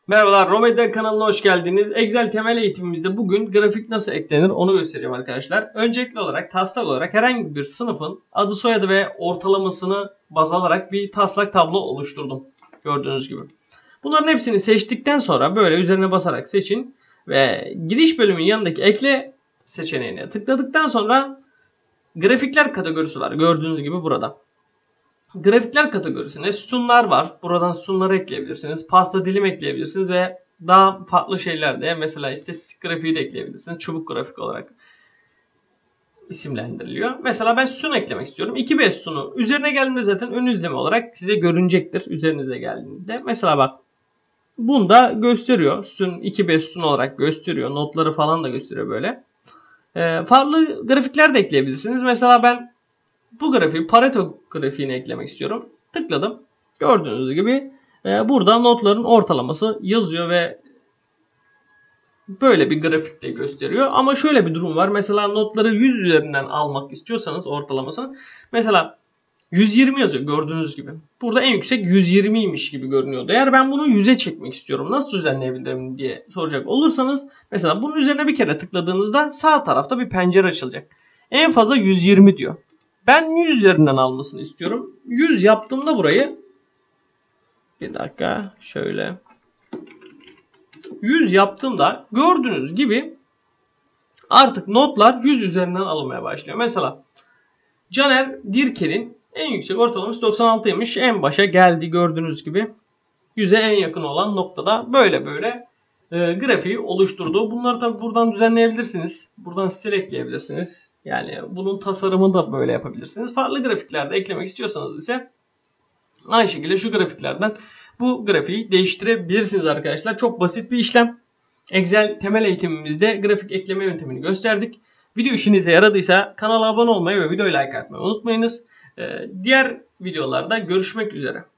Merhabalar, Romeda kanalına hoş geldiniz. Excel temel eğitimimizde bugün grafik nasıl eklenir onu göstereceğim arkadaşlar. Öncelikli olarak taslak olarak herhangi bir sınıfın adı, soyadı ve ortalamasını baz alarak bir taslak tablo oluşturdum. Gördüğünüz gibi. Bunların hepsini seçtikten sonra böyle üzerine basarak seçin ve giriş bölümünün yanındaki ekle seçeneğine tıkladıktan sonra grafikler kategorisi var. Gördüğünüz gibi burada. Grafikler kategorisine sütunlar var. Buradan sütunları ekleyebilirsiniz. Pasta dilim ekleyebilirsiniz ve daha farklı şeyler de, mesela istatistik grafiği de ekleyebilirsiniz. Çubuk grafik olarak isimlendiriliyor. Mesela ben sütun eklemek istiyorum. 2B sütunu. Üzerine geldiğinde zaten ön izleme olarak size görünecektir. Üzerinize geldiğinizde. Mesela bak, bunda gösteriyor. Sütun 2B sütun olarak gösteriyor. Notları falan da gösteriyor böyle. Farklı grafikler de ekleyebilirsiniz. Mesela ben bu grafiği Pareto grafiğine eklemek istiyorum. Tıkladım. Gördüğünüz gibi burada notların ortalaması yazıyor ve böyle bir grafikte gösteriyor. Ama şöyle bir durum var. Mesela notları 100 üzerinden almak istiyorsanız ortalamasını, mesela 120 yazıyor gördüğünüz gibi. Burada en yüksek 120'ymiş gibi görünüyordu. Eğer ben bunu 100'e çekmek istiyorum, nasıl düzenleyebilirim diye soracak olursanız, mesela bunun üzerine bir kere tıkladığınızda sağ tarafta bir pencere açılacak. En fazla 120 diyor. Ben 100 üzerinden almasını istiyorum. 100 yaptığımda burayı, bir dakika şöyle 100 yaptığımda gördüğünüz gibi artık notlar 100 üzerinden alınmaya başlıyor. Mesela Caner Dirker'in en yüksek ortalaması 96'ymış. En başa geldi gördüğünüz gibi. 100'e en yakın olan noktada böyle grafiği oluşturdu. Bunları tabi buradan düzenleyebilirsiniz. Buradan stil ekleyebilirsiniz. Yani bunun tasarımını da böyle yapabilirsiniz. Farklı grafikler de eklemek istiyorsanız ise aynı şekilde şu grafiklerden bu grafiği değiştirebilirsiniz arkadaşlar. Çok basit bir işlem. Excel temel eğitimimizde grafik ekleme yöntemini gösterdik. Video işinize yaradıysa kanala abone olmayı ve videoyu like atmayı unutmayınız. Diğer videolarda görüşmek üzere.